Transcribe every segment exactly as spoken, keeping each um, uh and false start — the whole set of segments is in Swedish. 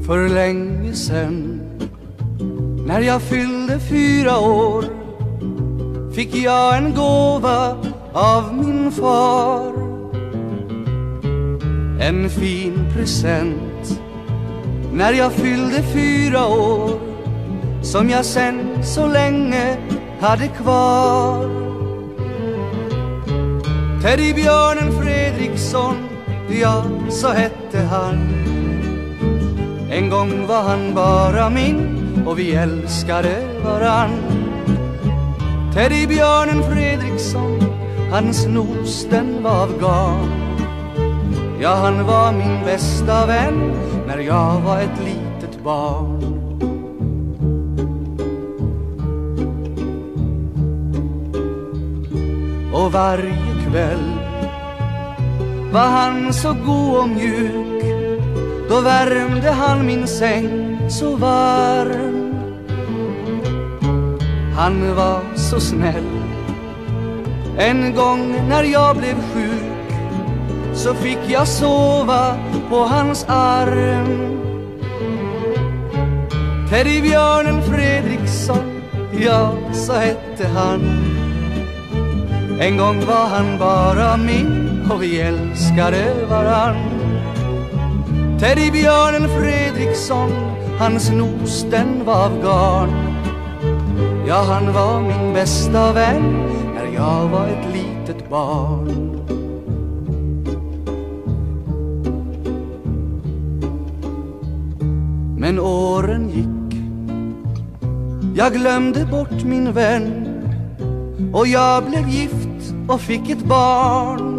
För länge sen, när jag fyllde fyra år, fick jag en gåva av min far. En fin present när jag fyllde fyra år, som jag sen så länge hade kvar. Teddybjörnen Fredriksson, ja, så hette han. En gång var han bara min och vi älskade varann. Teddybjörnen Fredriksson, hans nos den var av garn. Ja, han var min bästa vän när jag var ett litet barn. Och varje kväll var han så god och mjuk, då värmde han min säng så varm. Han var så snäll. En gång när jag blev sjuk, så fick jag sova på hans arm. Teddybjörnen Fredriksson, ja, så hette han. En gång var han bara min och vi älskade varann. Teddybjörnen Fredriksson, hans nos den var av garn. Ja, han var min bästa vän när jag var ett litet barn. Men åren gick, jag glömde bort min vän, och jag blev gift och fick ett barn.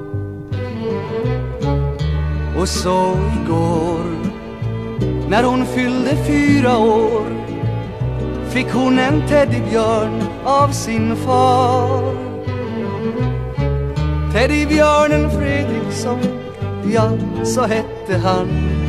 Och så igår, när hon fyllde fyra år, fick hon en teddybjörn av sin far. Teddybjörnen Fredriksson, ja, så hette han.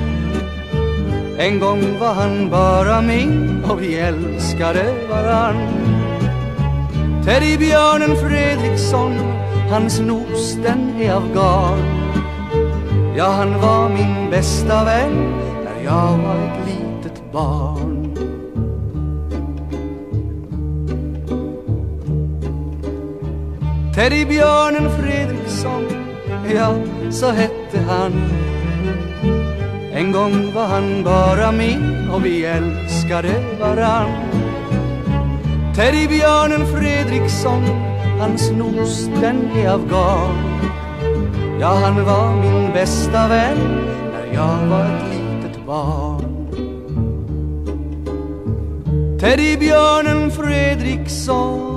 En gång var han bara min och vi älskade varann. Teddybjörnen Fredriksson, hans nos den är av garn. Ja, han var min bästa vän när jag var ett litet barn. Teddybjörnen Fredriksson, ja, så hette han. En gång var han bara min och vi älskade varann. Teddybjörnen Fredriksson, hans nos den är av garn. Ja, han var min bästa vän när jag var ett litet barn. Teddybjörnen Fredriksson,